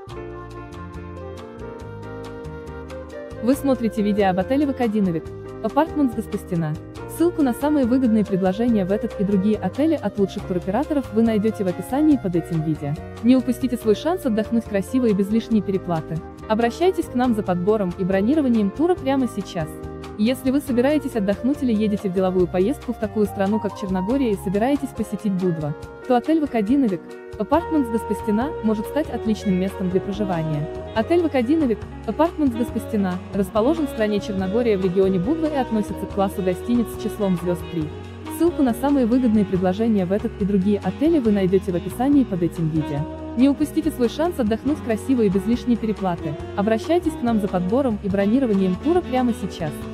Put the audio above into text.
Вы смотрите видео об отеле Выкодиновик Apartments Гаспостина. Ссылку на самые выгодные предложения в этот и другие отели от лучших туроператоров вы найдете в описании под этим видео. Не упустите свой шанс отдохнуть красиво и без лишней переплаты. Обращайтесь к нам за подбором и бронированием тура прямо сейчас. Если вы собираетесь отдохнуть или едете в деловую поездку в такую страну, как Черногория, и собираетесь посетить Будва, то отель Выкодиновик Apartments Гаспостина может стать отличным местом для проживания. Отель Выкодиновик Apartments Гаспостина расположен в стране Черногория в регионе Будва и относится к классу гостиниц с числом звезд 3. Ссылку на самые выгодные предложения в этот и другие отели вы найдете в описании под этим видео. Не упустите свой шанс отдохнуть красиво и без лишней переплаты. Обращайтесь к нам за подбором и бронированием тура прямо сейчас.